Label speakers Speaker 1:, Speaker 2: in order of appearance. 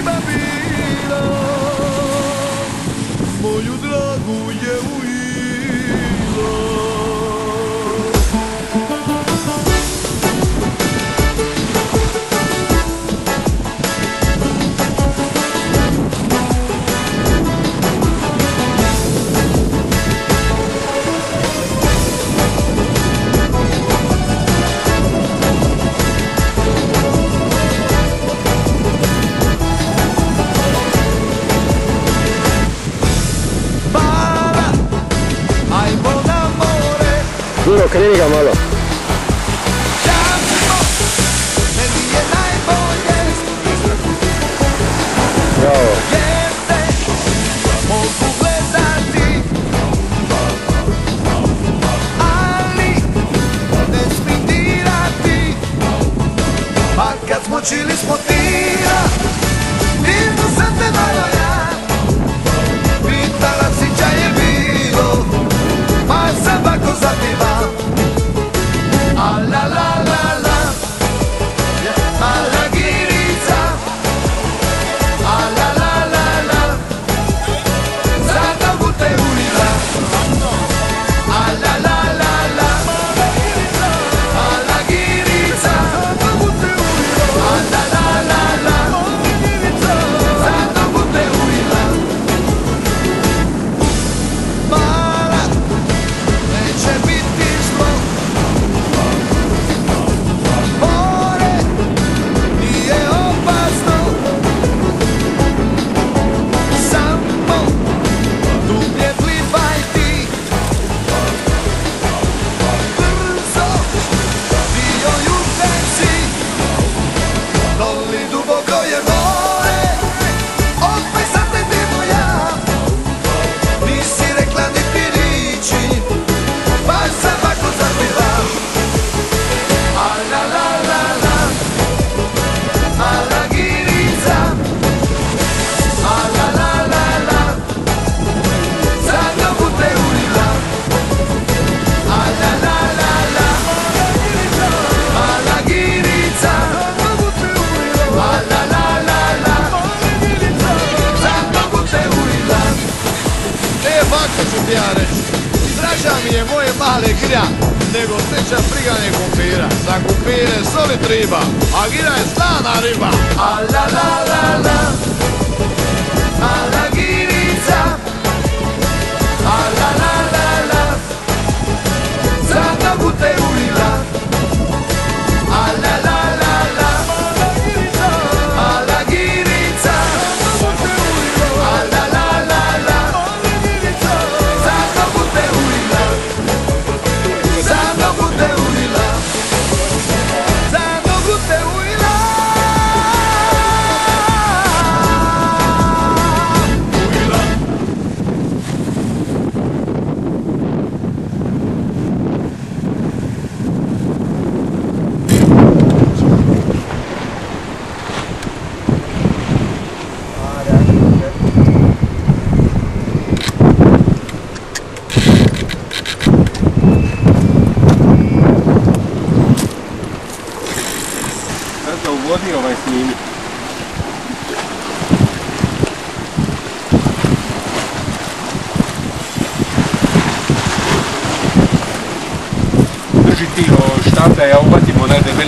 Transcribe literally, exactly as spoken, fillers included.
Speaker 1: njima bila, moju dragu je ujila.
Speaker 2: Duro, kreni ga malo. Bravo.
Speaker 1: Čili smo tira, divno sam te malo ja, pitala si ča je bilo, pa sam bako zapiva. A la la la la, a la girica, a la la la la, za nogu te ulila. A la la la la, a la girica, za nogu te ulila. A la la la la, za nogu te ulila. Mala, neće biti zlo, more nije opasno, samo dublje plivaj ti. Brzo, dio juče si, doli duboko je more, opet sam te divo ja, nisi rekla niti riči, pa sam bako zapiva. A la la la la, a la girica, a la la la la, za nogu te ulila. A la la la la, a la girica, za nogu te ulila. A la la la la, za nogu te ulila. E, ovako ću ti ja reći, draža mi je moje male grja, nego sreća frigane kumpira. Za kumpire soli triba, a gira je slana riba. A la la la la, a la girica, a la la la la, za nogu te ulila. A la la la la, a la girica, a la la la la, za nogu te ulila. Za nogu te ulila, za nogu te ulila. Ulila.
Speaker 2: Sad se uvodi ovaj snimik. Drži ti o štape, ja uvatimo na devet